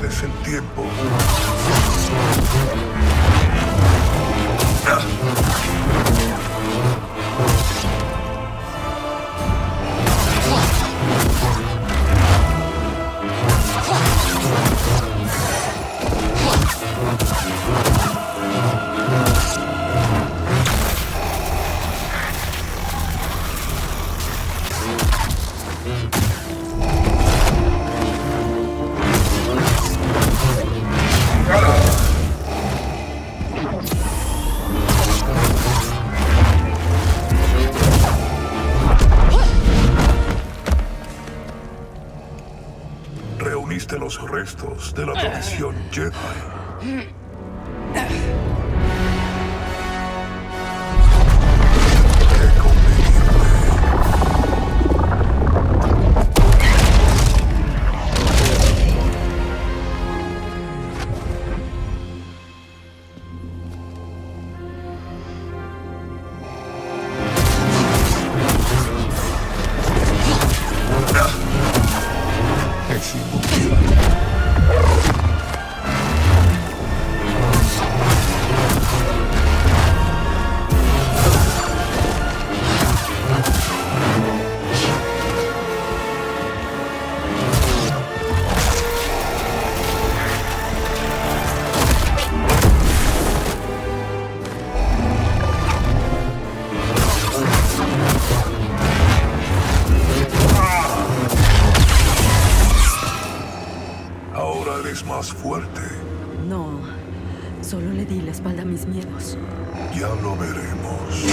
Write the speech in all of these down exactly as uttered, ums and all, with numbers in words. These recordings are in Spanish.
quitarles el tiempo. Reuniste los restos de la tradición Jedi. Qué conveniente. Es inútil. Ahora eres más fuerte. No, solo le di la espalda a mis miedos. Ya lo veremos.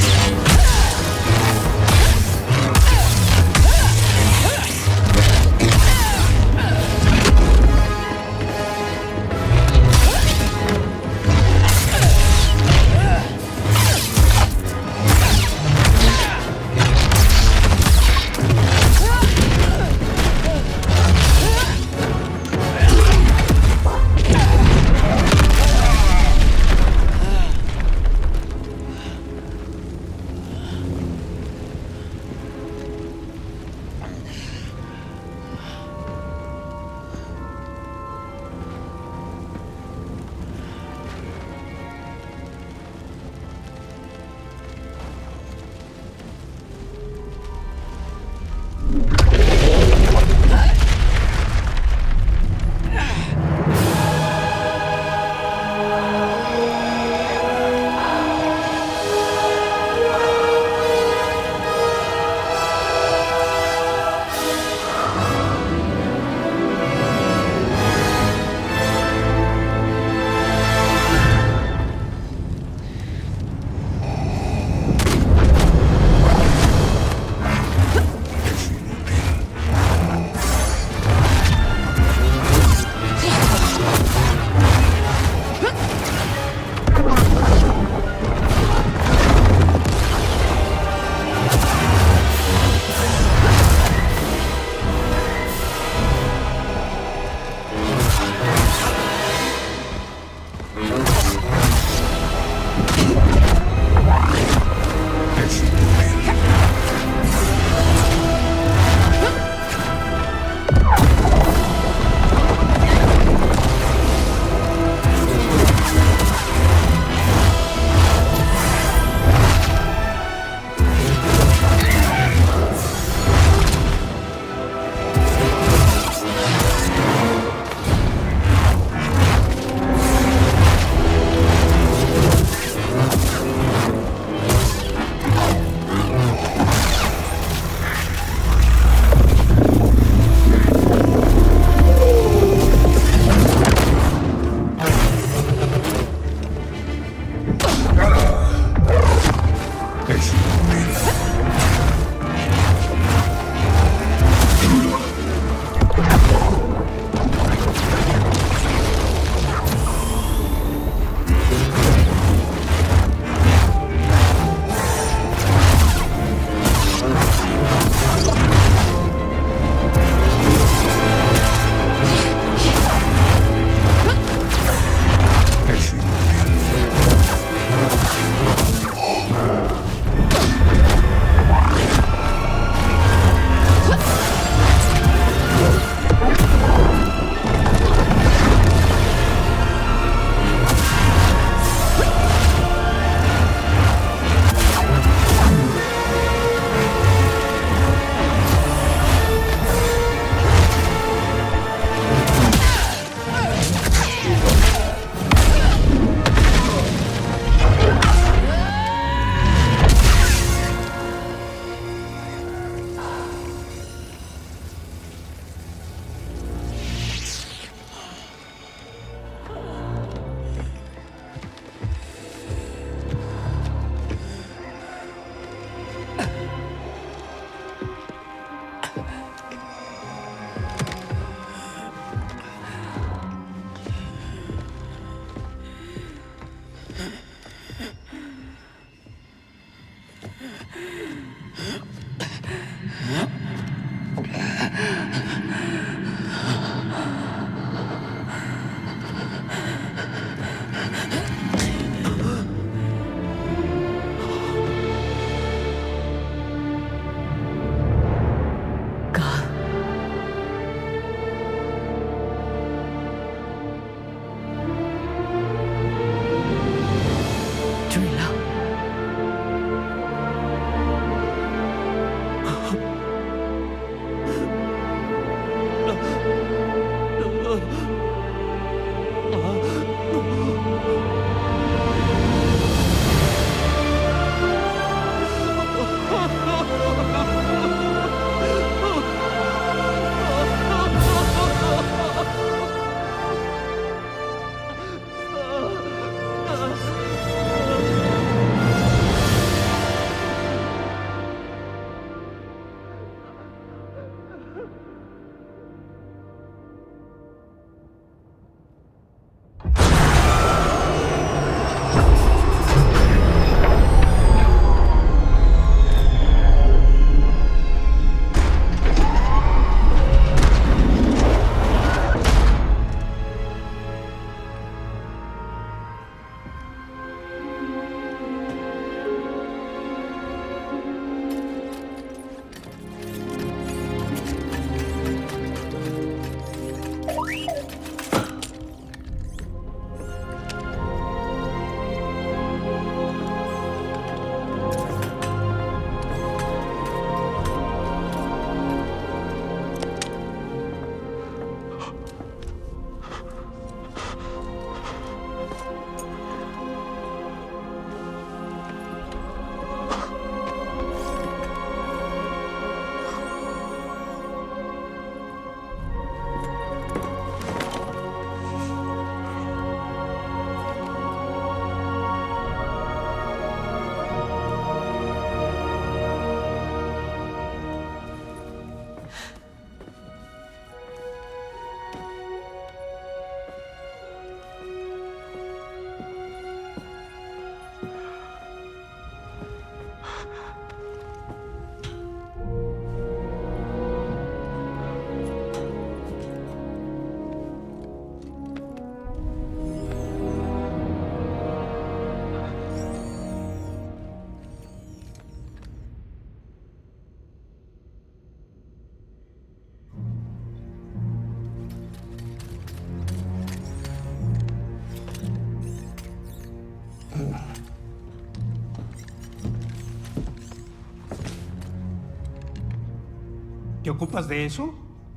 ¿Te ocupas de eso?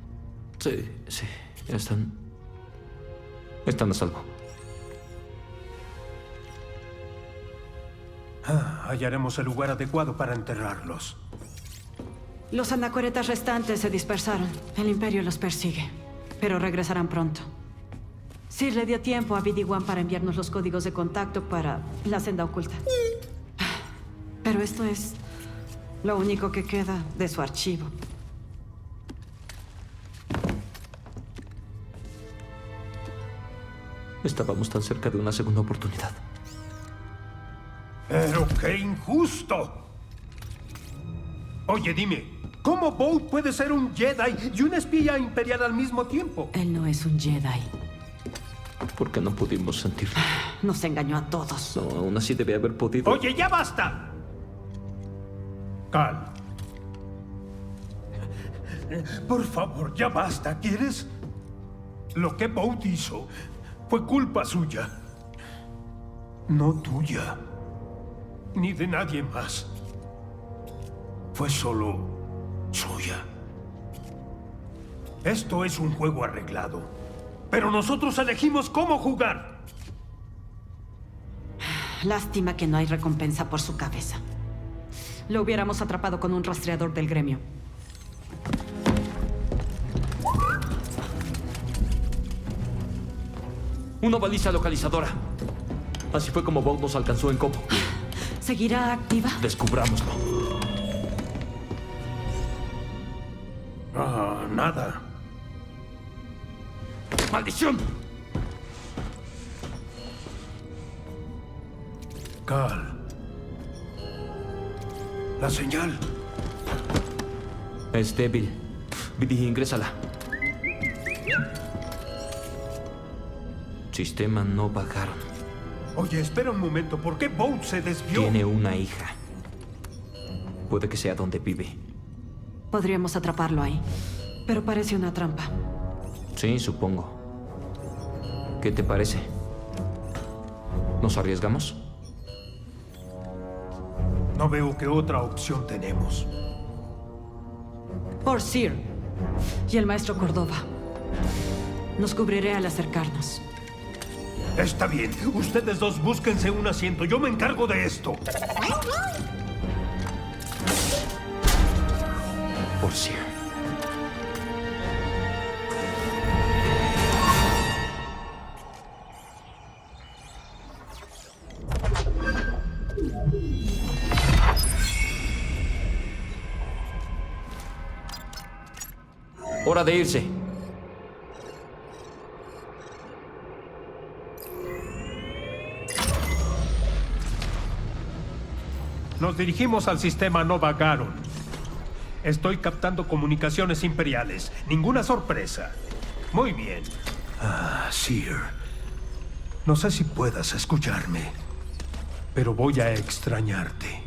Sí, sí. Están... Están a salvo. Ah, hallaremos el lugar adecuado para enterrarlos. Los anacoretas restantes se dispersaron. El Imperio los persigue, pero regresarán pronto. Sir le dio tiempo a B D uno para enviarnos los códigos de contacto para la senda oculta. Pero esto es lo único que queda de su archivo. Estábamos tan cerca de una segunda oportunidad. ¡Pero qué injusto! Oye, dime, ¿cómo Vought puede ser un Jedi y un espía imperial al mismo tiempo? Él no es un Jedi. ¿Por qué no pudimos sentirlo? Nos engañó a todos. No, aún así debe haber podido... ¡Oye, ya basta! Cal. Por favor, ya basta, ¿quieres? Lo que Vought hizo fue culpa suya. No tuya. Ni de nadie más. Fue solo suya. Esto es un juego arreglado. Pero nosotros elegimos cómo jugar. Lástima que no hay recompensa por su cabeza. Lo hubiéramos atrapado con un rastreador del gremio. Una baliza localizadora. Así fue como Vought nos alcanzó en Copo. ¿Seguirá activa? Descubrámoslo. Ah, nada. ¡Maldición! Cal. La señal. Es débil. Vidi, ingrésala. Sistema no bajaron. Oye, espera un momento. ¿Por qué Bolt se desvió? Tiene una hija. Puede que sea donde vive. Podríamos atraparlo ahí, pero parece una trampa. Sí, supongo. ¿Qué te parece? ¿Nos arriesgamos? No veo qué otra opción tenemos. Por Sir y el maestro Cordova. Nos cubriré al acercarnos. Está bien. Ustedes dos búsquense un asiento. Yo me encargo de esto. Por Sir. Hora de irse. Nos dirigimos al sistema Nova Garon. Estoy captando comunicaciones imperiales. Ninguna sorpresa. Muy bien. Ah, Sir. No sé si puedas escucharme, pero voy a extrañarte.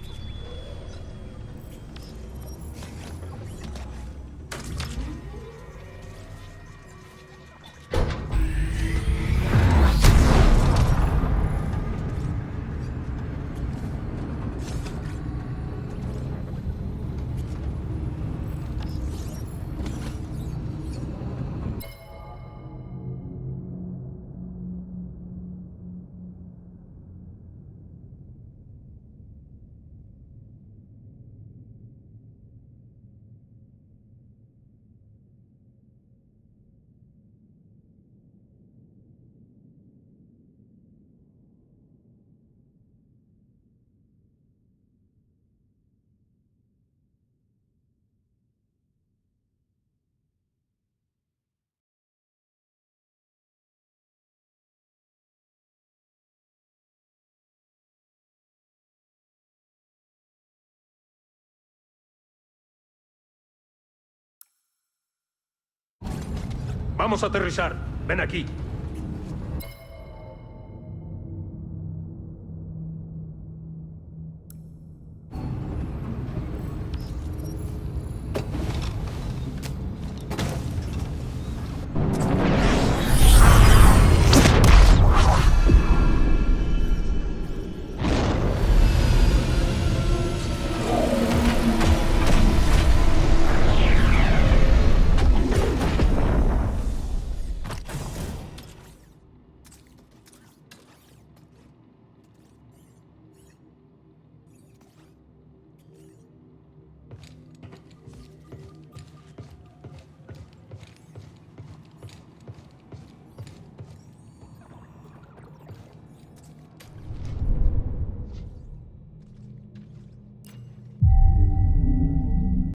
Vamos a aterrizar. Ven aquí.